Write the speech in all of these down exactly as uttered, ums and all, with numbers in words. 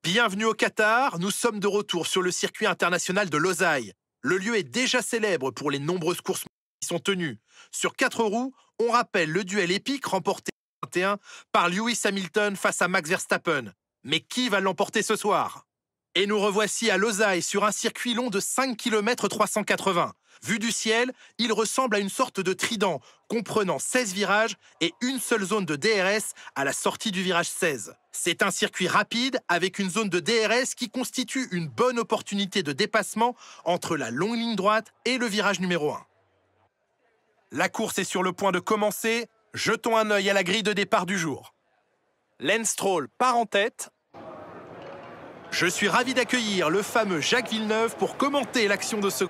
Bienvenue au Qatar, nous sommes de retour sur le circuit international de Losail. Le lieu est déjà célèbre pour les nombreuses courses qui sont tenues. Sur quatre roues, on rappelle le duel épique remporté en vingt et un par Lewis Hamilton face à Max Verstappen. Mais qui va l'emporter ce soir? Et nous revoici à Losail sur un circuit long de cinq kilomètres trois cent quatre-vingts. Vu du ciel, il ressemble à une sorte de trident, comprenant seize virages et une seule zone de D R S à la sortie du virage seize. C'est un circuit rapide avec une zone de D R S qui constitue une bonne opportunité de dépassement entre la longue ligne droite et le virage numéro un. La course est sur le point de commencer. Jetons un œil à la grille de départ du jour. Lance Stroll part en tête. Je suis ravi d'accueillir le fameux Jacques Villeneuve pour commenter l'action de ce...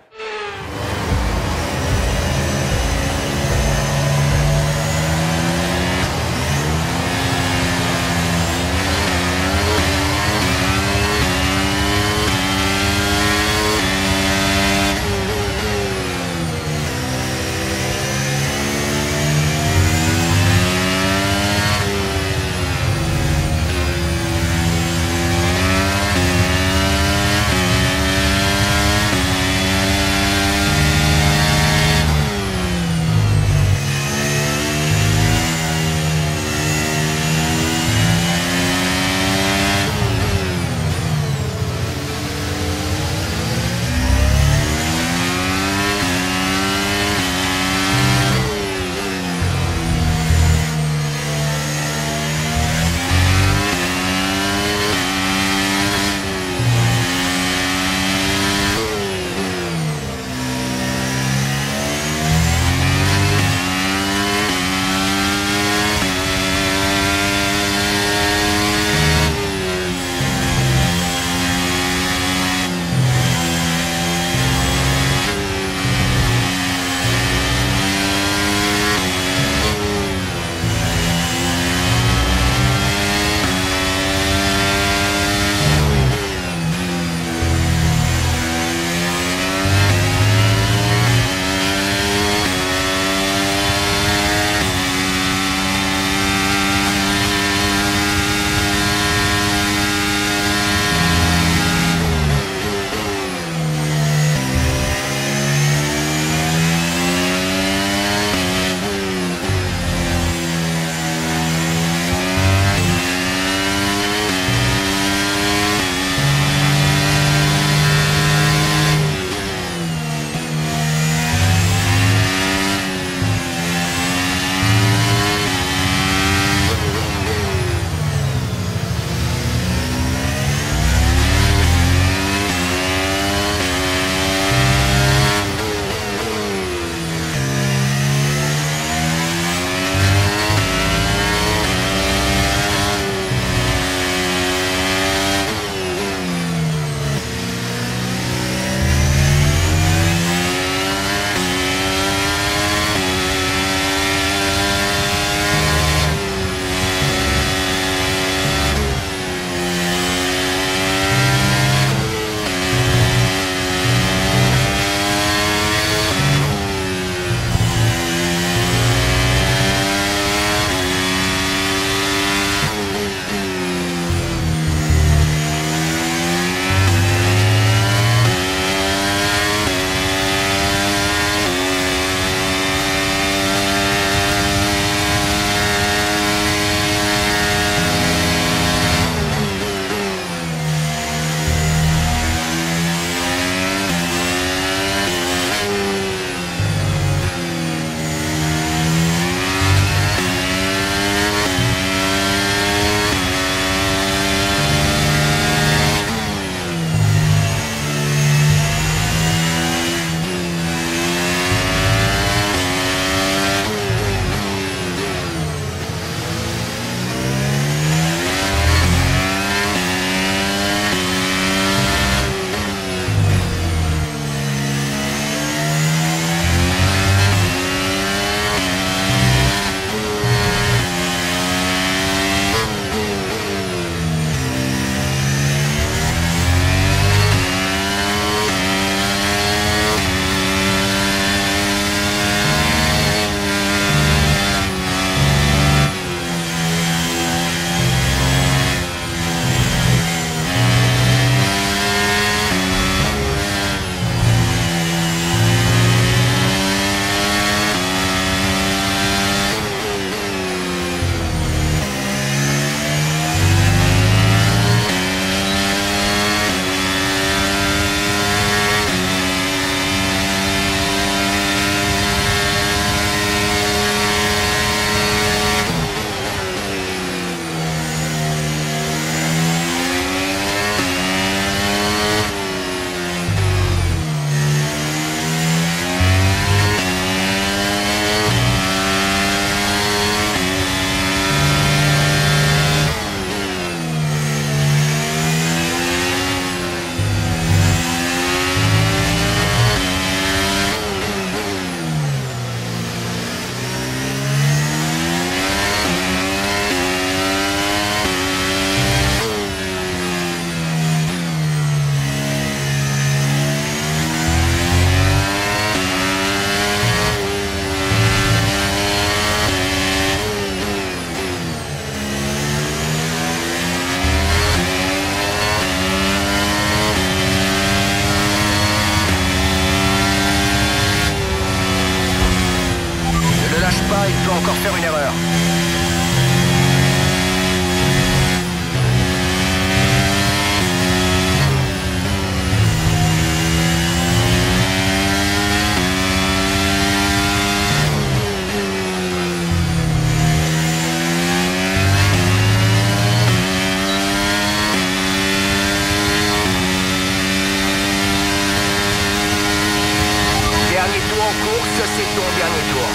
en course, c'est ton dernier tour.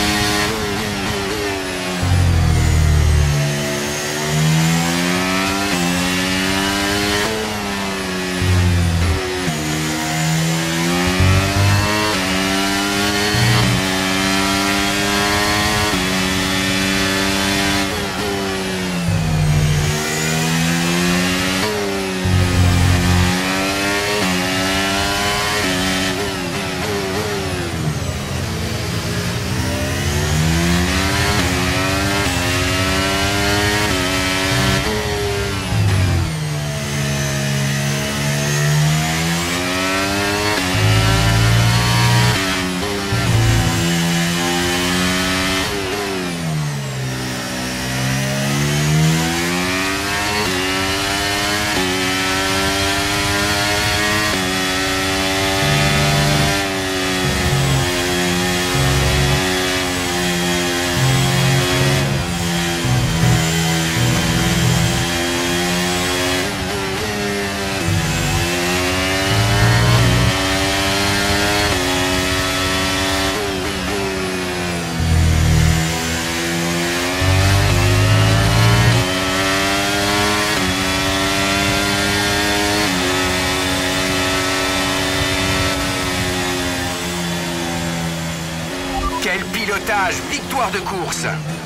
Quel pilotage! Victoire de course!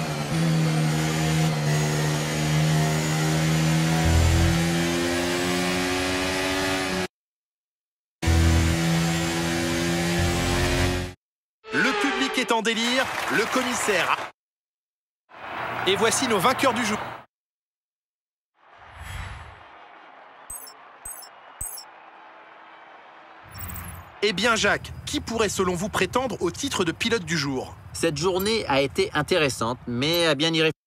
Le public est en délire, le commissaire. Et voici nos vainqueurs du jour. Eh bien Jacques, qui pourrait selon vous prétendre au titre de pilote du jour? Cette journée a été intéressante, mais à bien y réfléchir.